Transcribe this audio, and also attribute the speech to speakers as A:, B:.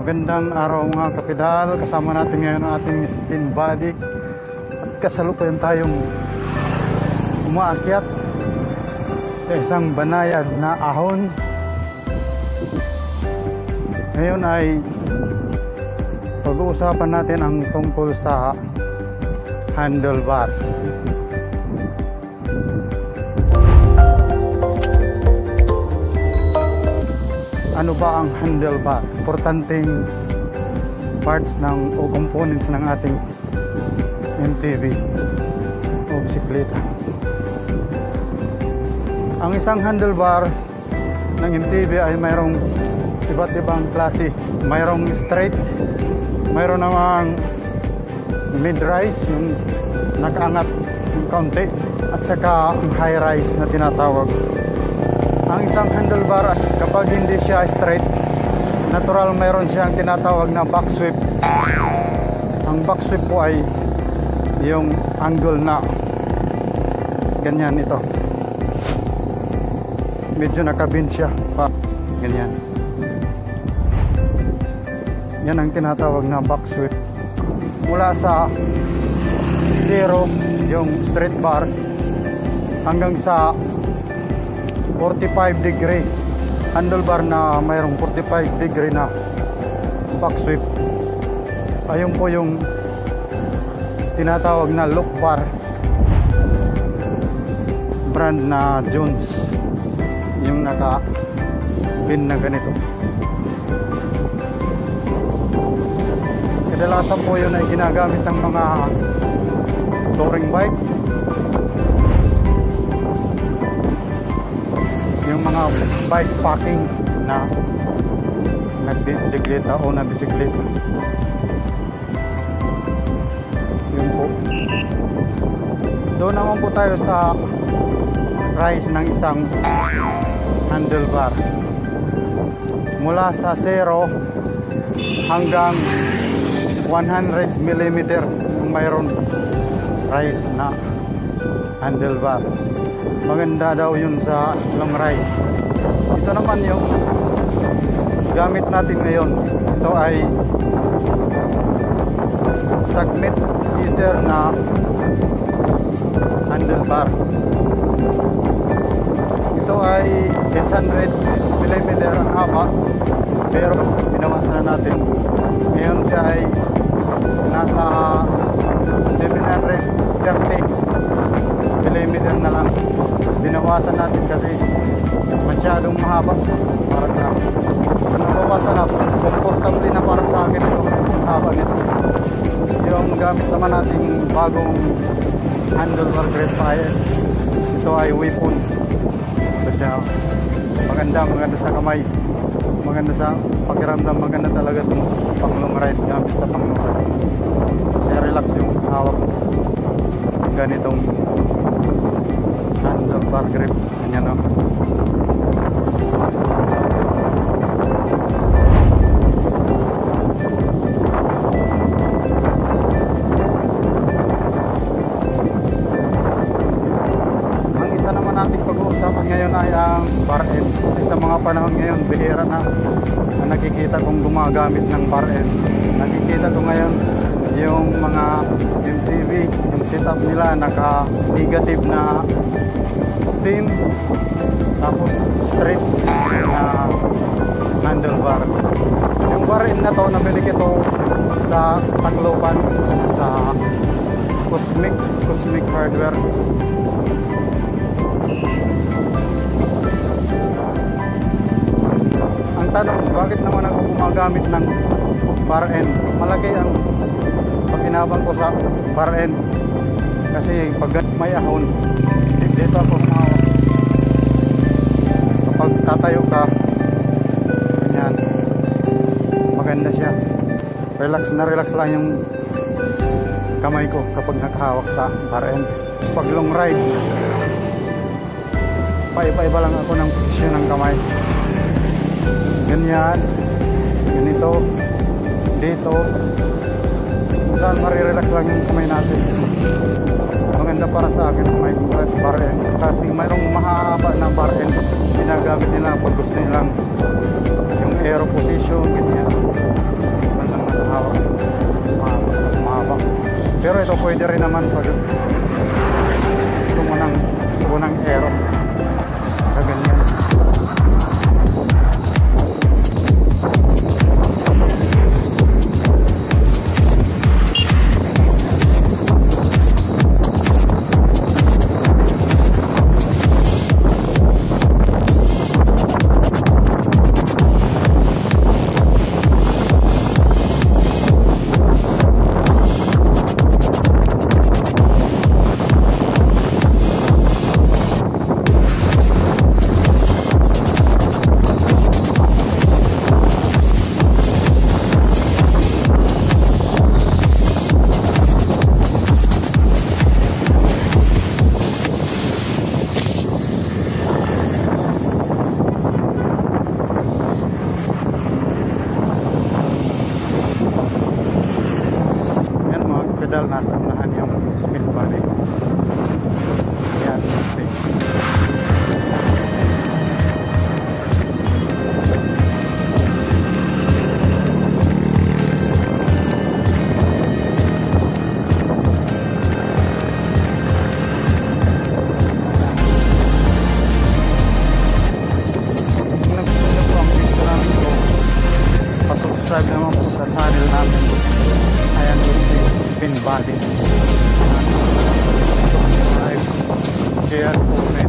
A: Magandang araw mga kapidal. Kasama natin ngayon ang ating spin body. At kasalukuyan tayong umaakyat sa isang banayad na ahon. Ngayon ay pag-uusapan natin ang tungkol sa handlebar. Ano ba ang handlebar? Importanteng parts ng o components ng ating MTB o bisikleta. Ang isang handlebar ng MTB ay mayroong iba't ibang klase. Mayroong straight, mayroon namang mid-rise, yung nakaangat yung kaunti, at saka high rise na tinatawag. Ang isang handlebar, kapag hindi siya straight, natural mayroon siyang tinatawag na back sweep. Ang back sweep po ay yung angle na ganyan ito. Medyo nakabend siya pa ganyan. Yan ang tinatawag na back sweep. Mula sa 0 yung straight bar hanggang sa 45 degree handlebar na mayroong 45 degree na back sweep. Ayun po yung tinatawag na look bar, brand na Jones, yung naka-pin na ganito. Kadalasan po yun ay ginagamit ng mga touring bike, yung mga bike packing na nagbisikleta o na bisikleta. Yun po. Doon naman po tayo sa rise ng isang handlebar. Mula sa 0 hanggang 100 mm yung mayroon rise na handlebar. Maganda daw yun sa long ride. Ito naman yung gamit natin ngayon. Ito ay segment scissor na handlebar. Ito ay 800 mm ang haba, pero binawasan na natin. Ngayon siya ay nasa 730 mm na lang. Binawasan natin kasi masyadong mahaba para sa akin. Nabawasan na, comfortable na para sa akin ito, haba nito. Yung gamit naman nating bagong handlebar grade fire, ito ay weapon. Ito siya, maganda sa kamay, maganda sa pakiramdam, maganda talaga itong pang long ride, gamit sa pang long ride kasi relax yung hawak ganitong handlebar grip. Ganyan o. Ang isa naman nating pag-uusapan ngayon ay ang bar end. Sa mga panahon ngayon, bihira na nakikita kong gumagamit ng bar end. Nakikita ko ngayon yung mga MTV, yung setup nila naka-negative na spin, tapos straight na handlebar. Yung bar end na to, nabili ko sa Tacloban, sa Cosmic Hardware. Ang tanong, bakit naman ako gumagamit ng bar end? Malaki ang pakinabang ko sa bar end kasi pag may ahon, dito ako humawak. Kapag tatayo ka, yan, maganda siya. Relax na relax lang yung kamay ko kapag nakahawak sa bar end. Pag long ride, paiba-iba lang ako ng posisyon ng kamay. Ganyan, ganito, dito, kung saan marirelax lang yung kamay natin. Maganda para sa akin ang may bar end kasi mayroong mahaba na bar end ginagamit nila pag gusto nilang yung aero position, ganyan. ito pwede rin naman pag gusto mo ng aero. Kaganyan. Pedal nasa unahan yung spin body. Yan, okay. Pa-subscribe naman po sa channel namin. Ayan po si spin body. Share po.